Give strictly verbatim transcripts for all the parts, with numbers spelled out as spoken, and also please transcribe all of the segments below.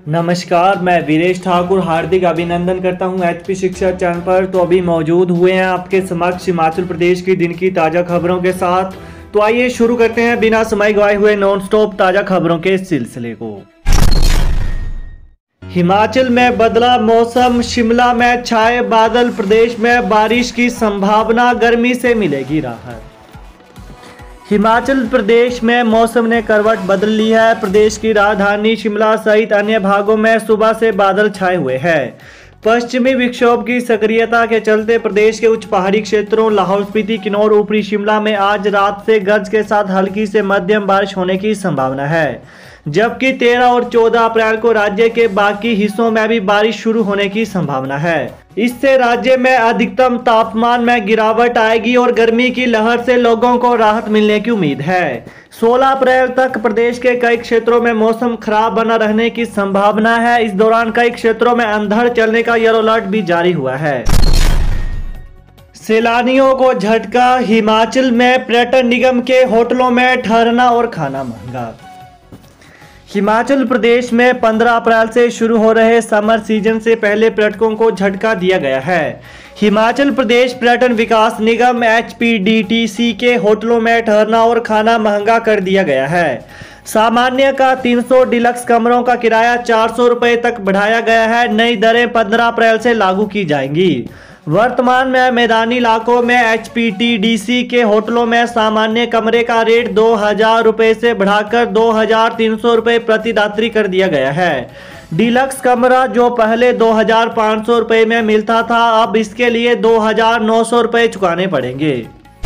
नमस्कार, मैं वीरेश ठाकुर हार्दिक अभिनंदन करता हूं एचपी शिक्षा चैनल पर। तो अभी मौजूद हुए हैं आपके समक्ष हिमाचल प्रदेश की दिन की ताज़ा खबरों के साथ। तो आइए शुरू करते हैं बिना समय गवाए हुए नॉन स्टॉप ताज़ा खबरों के सिलसिले को। हिमाचल में बदला मौसम, शिमला में छाए बादल, प्रदेश में बारिश की संभावना, गर्मी से मिलेगी राहत। हिमाचल प्रदेश में मौसम ने करवट बदल ली है। प्रदेश की राजधानी शिमला सहित अन्य भागों में सुबह से बादल छाए हुए हैं। पश्चिमी विक्षोभ की सक्रियता के चलते प्रदेश के उच्च पहाड़ी क्षेत्रों लाहौल स्पीति, किन्नौर, ऊपरी शिमला में आज रात से गरज के साथ हल्की से मध्यम बारिश होने की संभावना है, जबकि तेरह और चौदह अप्रैल को राज्य के बाकी हिस्सों में भी बारिश शुरू होने की संभावना है। इससे राज्य में अधिकतम तापमान में गिरावट आएगी और गर्मी की लहर से लोगों को राहत मिलने की उम्मीद है। सोलह अप्रैल तक प्रदेश के कई क्षेत्रों में मौसम खराब बना रहने की संभावना है। इस दौरान कई क्षेत्रों में अंधड़ चलने का येलो अलर्ट भी जारी हुआ है। सैलानियों को झटका, हिमाचल में पर्यटन निगम के होटलों में ठहरना और खाना महंगा। हिमाचल प्रदेश में पंद्रह अप्रैल से शुरू हो रहे समर सीजन से पहले पर्यटकों को झटका दिया गया है। हिमाचल प्रदेश पर्यटन विकास निगम H P D T C के होटलों में ठहरना और खाना महंगा कर दिया गया है। सामान्य का तीन सौ, डिलक्स कमरों का किराया चार सौ रुपये तक बढ़ाया गया है। नई दरें पंद्रह अप्रैल से लागू की जाएंगी। वर्तमान में मैदानी इलाकों में H P T D C के होटलों में सामान्य कमरे का रेट दो हजार रुपये से बढ़ाकर दो हजार तीन सौ रुपये प्रति रात्रि कर दिया गया है। डिलक्स कमरा जो पहले दो हजार पाँच सौ रुपये में मिलता था, अब इसके लिए दो हजार नौ सौ रुपये चुकाने पड़ेंगे।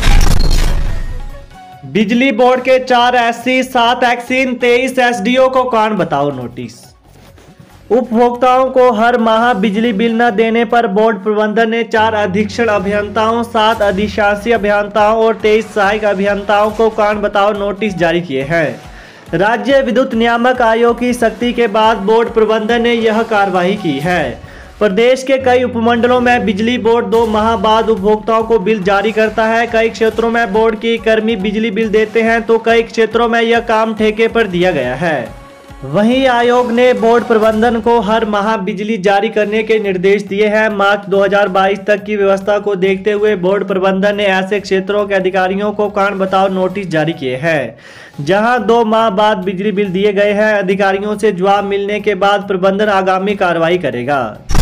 बिजली बोर्ड के चार एस सी, सात एक्सीन, तेईस एस डी ओ को कान बताओ नोटिस। उपभोक्ताओं को हर माह बिजली बिल न देने पर बोर्ड प्रबंधन ने चार अधीक्षण अभियंताओं, सात अधिशासी अभियंताओं और तेईस सहायक अभियंताओं को कान बताओ नोटिस जारी किए हैं। राज्य विद्युत नियामक आयोग की सख्ती के बाद बोर्ड प्रबंधन ने यह कार्रवाई की है। प्रदेश के कई उपमंडलों में बिजली बोर्ड दो माह बाद उपभोक्ताओं को बिल जारी करता है। कई क्षेत्रों में बोर्ड की कर्मी बिजली बिल देते हैं तो कई क्षेत्रों में यह काम ठेके पर दिया गया है। वहीं आयोग ने बोर्ड प्रबंधन को हर माह बिजली जारी करने के निर्देश दिए हैं। मार्च दो हजार बाईस तक की व्यवस्था को देखते हुए बोर्ड प्रबंधन ने ऐसे क्षेत्रों के अधिकारियों को कान बताओ नोटिस जारी किए हैं जहां दो माह बाद बिजली बिल दिए गए हैं। अधिकारियों से जवाब मिलने के बाद प्रबंधन आगामी कार्रवाई करेगा।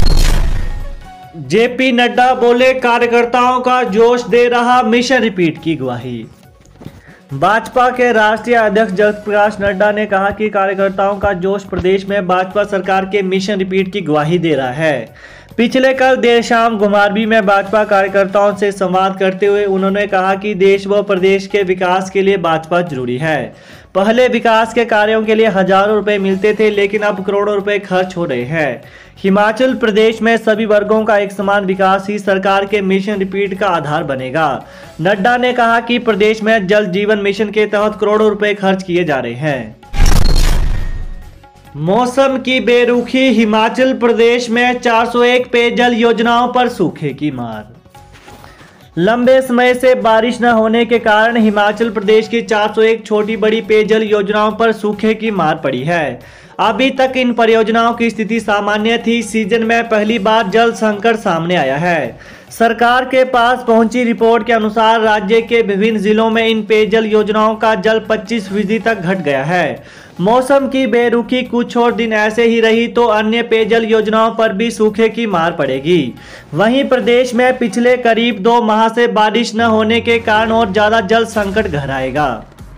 जे पी नड्डा बोले, कार्यकर्ताओं का जोश दे रहा मिशन रिपीट की गवाही। भाजपा के राष्ट्रीय अध्यक्ष जगत प्रकाश नड्डा ने कहा कि कार्यकर्ताओं का जोश प्रदेश में भाजपा सरकार के मिशन रिपीट की गवाही दे रहा है। पिछले कल देर शाम घुमारवीं में भाजपा कार्यकर्ताओं से संवाद करते हुए उन्होंने कहा कि देश व प्रदेश के विकास के लिए भाजपा जरूरी है। पहले विकास के कार्यों के लिए हजारों रुपए मिलते थे, लेकिन अब करोड़ों रुपए खर्च हो रहे हैं। हिमाचल प्रदेश में सभी वर्गों का एक समान विकास ही सरकार के मिशन रिपीट का आधार बनेगा। नड्डा ने कहा कि प्रदेश में जल जीवन मिशन के तहत करोड़ों रुपए खर्च किए जा रहे हैं। मौसम की बेरुखी, हिमाचल प्रदेश में चार सौ एक पेयजल योजनाओं पर सूखे की मार। लंबे समय से बारिश न होने के कारण हिमाचल प्रदेश की चार सौ एक छोटी बड़ी पेयजल योजनाओं पर सूखे की मार पड़ी है। अभी तक इन परियोजनाओं की स्थिति सामान्य थी। सीजन में पहली बार जल संकट सामने आया है। सरकार के पास पहुंची रिपोर्ट के अनुसार राज्य के विभिन्न जिलों में इन पेयजल योजनाओं का जल पच्चीस फीसदी तक घट गया है। मौसम की बेरुखी कुछ और दिन ऐसे ही रही तो अन्य पेयजल योजनाओं पर भी सूखे की मार पड़ेगी। वहीं प्रदेश में पिछले करीब दो माह से बारिश न होने के कारण और ज्यादा जल संकट गहराएगा।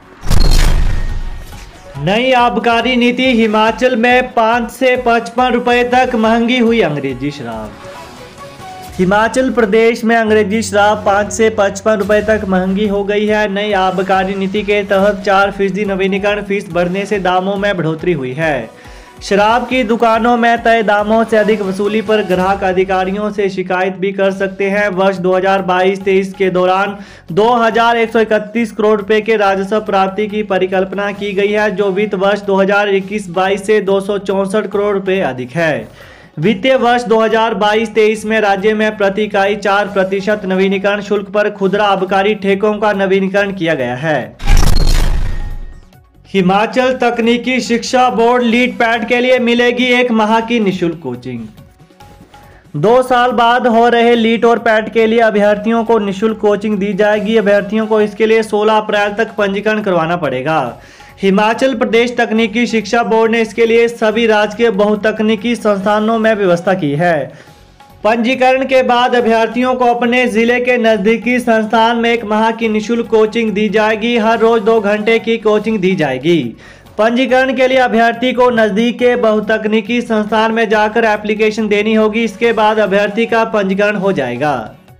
नई आबकारी नीति, हिमाचल में पाँच से पचपन रुपए तक महंगी हुई अंग्रेजी शराब। हिमाचल प्रदेश में अंग्रेजी शराब पाँच से पचपन रुपए तक महंगी हो गई है। नई आबकारी नीति के तहत चार फीसदी नवीनीकरण फीस बढ़ने से दामों में बढ़ोतरी हुई है। शराब की दुकानों में तय दामों से अधिक वसूली पर ग्राहक अधिकारियों से शिकायत भी कर सकते हैं। वर्ष दो हजार बाईस तेईस के दौरान दो हजार एक सौ इकतीस करोड़ रुपए के राजस्व प्राप्ति की परिकल्पना की गई है, जो वित्त वर्ष दो हजार इक्कीस बाईस से दो सौ चौसठ करोड़ रुपए अधिक है। वित्तीय वर्ष दो हजार बाईस तेईस में राज्य में प्रति इकाई चार प्रतिशत नवीनीकरण शुल्क पर खुदरा आबकारी ठेकों का नवीनीकरण किया गया है। हिमाचल तकनीकी शिक्षा बोर्ड लीड पैड के लिए मिलेगी एक माह की निःशुल्क कोचिंग। दो साल बाद हो रहे लीट और पैट के लिए अभ्यर्थियों को निःशुल्क कोचिंग दी जाएगी। अभ्यर्थियों को इसके लिए सोलह अप्रैल तक पंजीकरण करवाना पड़ेगा। हिमाचल प्रदेश तकनीकी शिक्षा बोर्ड ने इसके लिए सभी राजकीय बहुतकनीकी संस्थानों में व्यवस्था की है। पंजीकरण के बाद अभ्यर्थियों को अपने जिले के नजदीकी संस्थान में एक माह की निःशुल्क कोचिंग दी जाएगी। हर रोज दो घंटे की कोचिंग दी जाएगी। पंजीकरण के लिए अभ्यर्थी को नजदीक के बहुतकनीकी संस्थान में जाकर एप्लीकेशन देनी होगी। इसके बाद अभ्यर्थी का पंजीकरण हो जाएगा।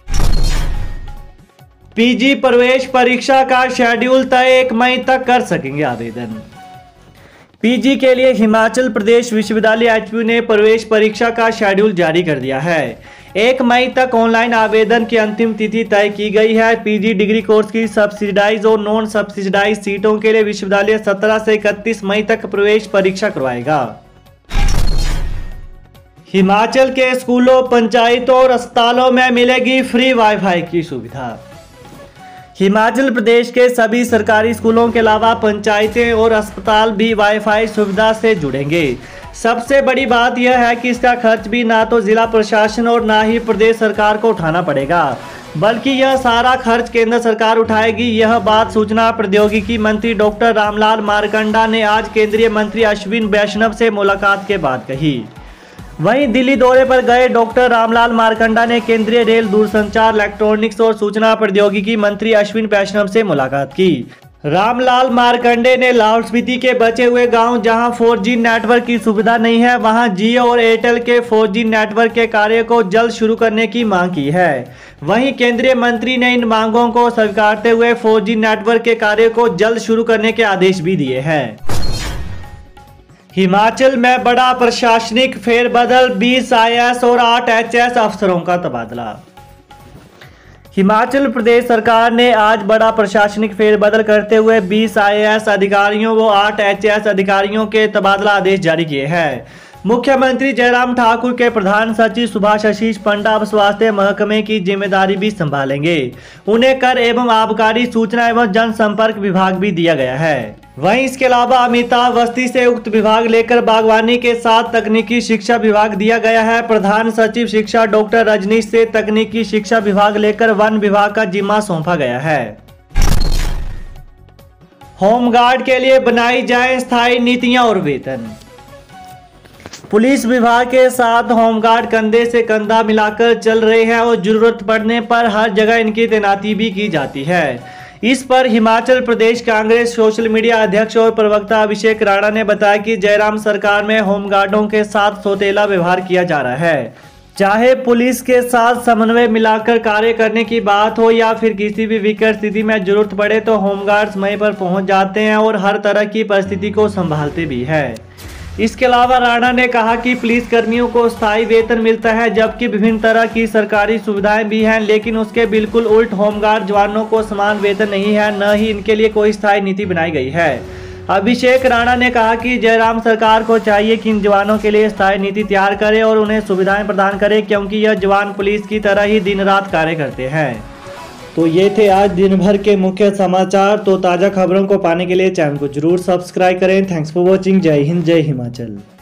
पीजी प्रवेश परीक्षा का शेड्यूल तय, एक मई तक कर सकेंगे आवेदन। पीजी के लिए हिमाचल प्रदेश विश्वविद्यालय एचपीयू ने प्रवेश परीक्षा का शेड्यूल जारी कर दिया है। एक मई तक ऑनलाइन आवेदन की अंतिम तिथि तय की गई है। पीजी डिग्री कोर्स की सब्सिडाइज और नॉन सब्सिडाइज सीटों के लिए विश्वविद्यालय सत्रह से इकतीस मई तक प्रवेश परीक्षा करवाएगा। हिमाचल के स्कूलों, पंचायतों और अस्पतालों में मिलेगी फ्री वाईफाई की सुविधा। हिमाचल प्रदेश के सभी सरकारी स्कूलों के अलावा पंचायतें और अस्पताल भी वाईफाई सुविधा से जुड़ेंगे। सबसे बड़ी बात यह है कि इसका खर्च भी ना तो जिला प्रशासन और ना ही प्रदेश सरकार को उठाना पड़ेगा, बल्कि यह सारा खर्च केंद्र सरकार उठाएगी। यह बात सूचना प्रौद्योगिकी मंत्री डॉक्टर रामलाल मारकंडा ने आज केंद्रीय मंत्री अश्विन वैष्णव से मुलाकात के बाद कही। वहीं दिल्ली दौरे पर गए डॉक्टर रामलाल मारकंडा ने केंद्रीय रेल, दूरसंचार, इलेक्ट्रॉनिक्स और सूचना प्रौद्योगिकी मंत्री अश्विन वैष्णव से मुलाकात की। रामलाल मारकंडे ने लाहौल स्पीति के बचे हुए गांव जहां फोर जी नेटवर्क की सुविधा नहीं है, वहां जियो और एयरटेल के फोर जी नेटवर्क के कार्य को जल्द शुरू करने की मांग की है। वहीं केंद्रीय मंत्री ने इन मांगों को स्वीकारते हुए फोर जी नेटवर्क के कार्य को जल्द शुरू करने के आदेश भी दिए हैं। हिमाचल में बड़ा प्रशासनिक फेरबदल, बीस आई ए एस और आठ एच ए एस अफसरों का तबादला। हिमाचल प्रदेश सरकार ने आज बड़ा प्रशासनिक फेरबदल करते हुए बीस आई ए एस अधिकारियों व आठ एच ए एस अधिकारियों के तबादला आदेश जारी किए हैं। मुख्यमंत्री जयराम ठाकुर के प्रधान सचिव सुभाष आशीष पंडा अब स्वास्थ्य महकमे की जिम्मेदारी भी संभालेंगे। उन्हें कर एवं आबकारी, सूचना एवं जनसंपर्क विभाग भी दिया गया है। वहीं इसके अलावा अमिताभ अवस्थी से उक्त विभाग लेकर बागवानी के साथ तकनीकी शिक्षा विभाग दिया गया है। प्रधान सचिव शिक्षा डॉक्टर रजनीश से तकनीकी शिक्षा विभाग लेकर वन विभाग का जिम्मा सौंपा गया है। होमगार्ड के लिए बनाई जाए स्थायी नीतियां और वेतन। पुलिस विभाग के साथ होमगार्ड कंधे से कंधा मिलाकर चल रहे हैं और जरूरत पड़ने पर हर जगह इनकी तैनाती भी की जाती है। इस पर हिमाचल प्रदेश कांग्रेस सोशल मीडिया अध्यक्ष और प्रवक्ता अभिषेक राणा ने बताया कि जयराम सरकार में होमगार्डों के साथ सौतेला व्यवहार किया जा रहा है। चाहे पुलिस के साथ समन्वय मिलाकर कार्य करने की बात हो या फिर किसी भी विकट स्थिति में जरूरत पड़े तो होमगार्ड समय पर पहुंच जाते हैं और हर तरह की परिस्थिति को संभालते भी है। इसके अलावा राणा ने कहा कि पुलिस कर्मियों को स्थायी वेतन मिलता है, जबकि विभिन्न तरह की सरकारी सुविधाएं भी हैं, लेकिन उसके बिल्कुल उल्ट होमगार्ड जवानों को समान वेतन नहीं है, न ही इनके लिए कोई स्थायी नीति बनाई गई है। अभिषेक राणा ने कहा कि जयराम सरकार को चाहिए कि इन जवानों के लिए स्थायी नीति तैयार करे और उन्हें सुविधाएं प्रदान करे, क्योंकि यह जवान पुलिस की तरह ही दिन रात कार्य करते हैं। तो ये थे आज दिन भर के मुख्य समाचार। तो ताज़ा खबरों को पाने के लिए चैनल को जरूर सब्सक्राइब करें। Thanks for watching. जय हिंद, जय हिमाचल।